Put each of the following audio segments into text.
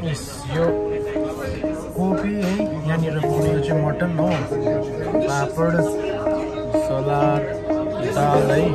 यो कोपी है यहाँनिर पाउने चाहिँ मटन हो पापड सलाद दाल है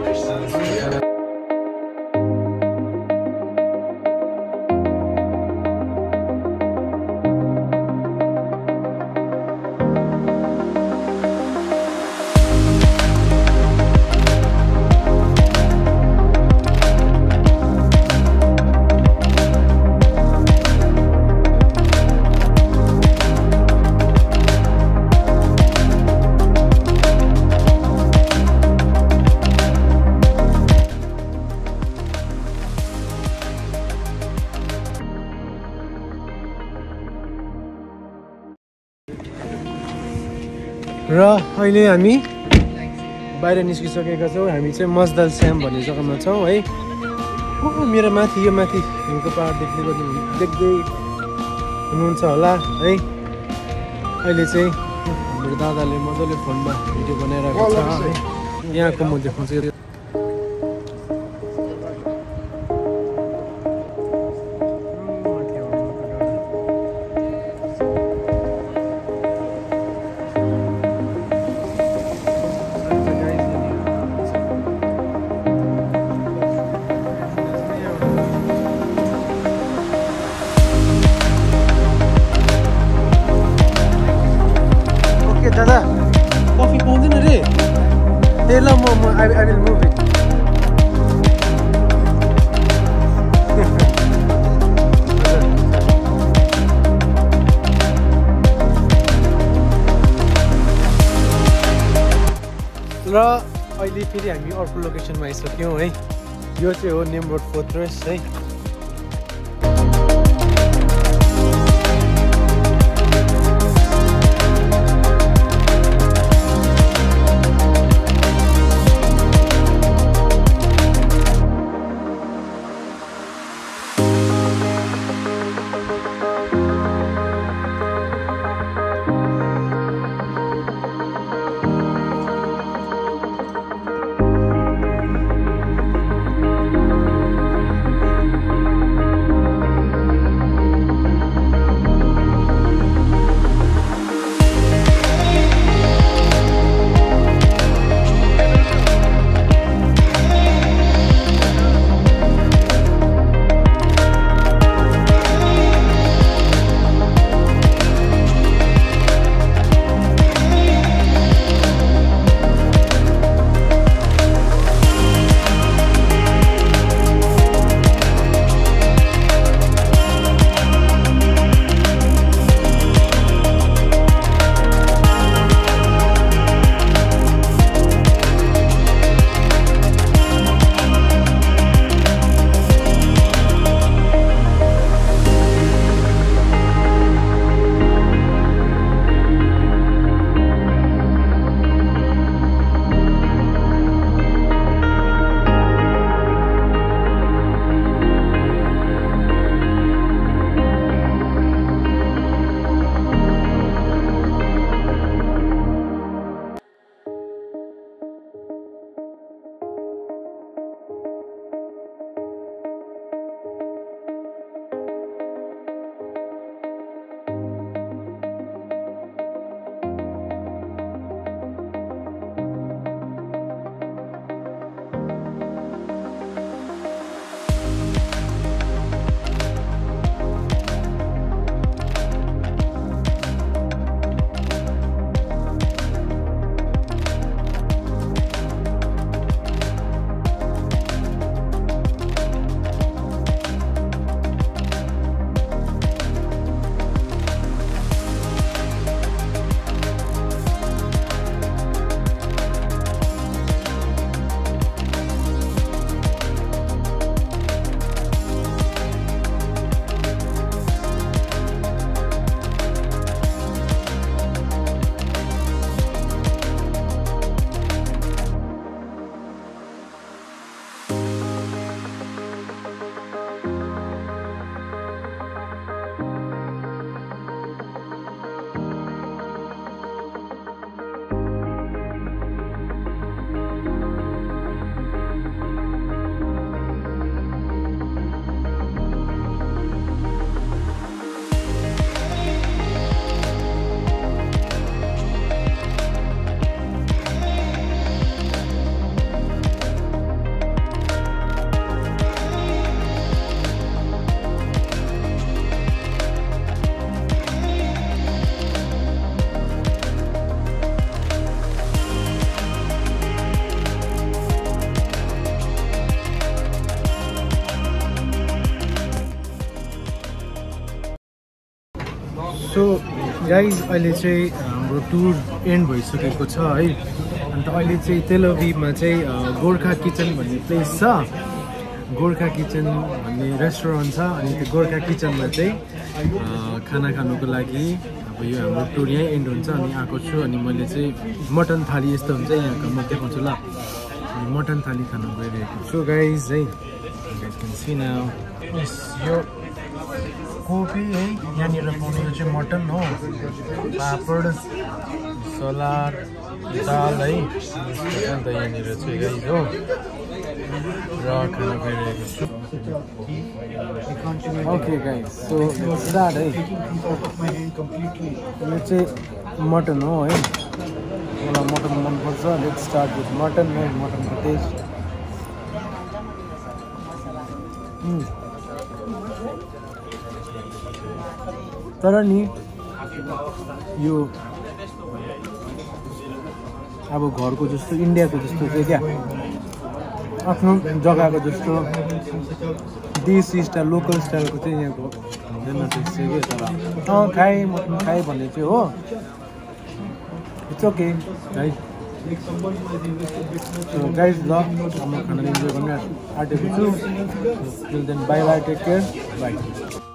र अहिले हामी बाहिर निस्किसकेका छौँ हामी चाहिँ मजदल श्याम भन्ने जग्गामा छौँ है मेरो माथि यो माथि हिउँको पहाड देख्दै हुनुहुन्छ होला है अहिले चाहिँ हाम्रो दादाले मजाले फोनमा भिडियो बनाइरहेको छ है यहाँको म देखाउँछु दादा कफी पाउँदैन रे ए ल म आई विल मुभ इट र अहिले फेरि हामी अर्को लोकेसनमा आइसक्यौँ है यो चाहिँ हो निम्रोड फोर्ट्रेस है सो गाइज अहिले चाहिँ हाम्रो टुर एन्ड भइसकेको छ है। अन्त अहिले चाहिँ तेल अभिभमा चाहिँ गोर्खा किचन भन्ने प्लेस छ, गोर्खा किचन भन्ने रेस्टुरेन्ट छ। अनि त्यो गोर्खा किचनमा चाहिँ खाना खानुको लागि अब यो हाम्रो टुर यहीँ एन्ड हुन्छ। अनि आएको छु अनि मैले चाहिँ मटन थाली यस्तो हुन्छ यहाँको म देखाउँछु ल। अनि मटन थाली खानु गइरहेको छु गाइज है। यो कोपी है यहाँनिर पाउने यो चाहिँ मटन हो, पापड, सलाद, दाल है। अन्त यहाँनिर चाहिँ गाइज हो र खाना खाइरहेको छु। ओके गाइज, सो स्टार्ट है। यो चाहिँ मटन हो है, मलाई मटन मनपर्छ। लेट्स स्टार्ट विथ मटन है, मटनको टेस्ट। तर नि यो अब घरको जस्तो इन्डियाको जस्तो चाहिँ क्या आफ्नो जग्गाको जस्तो देशी स्टाइल लोकल स्टाइलको चाहिँ यहाँको हुँदैन टेस्ट चाहिँ के। तर खाएँ मटन खाएँ भन्ने चाहिँ हो, इट्स ओके है। गाइज ल म खाना इन्जोय गर्न आँटेको छु। Till then bye bye, take care, by.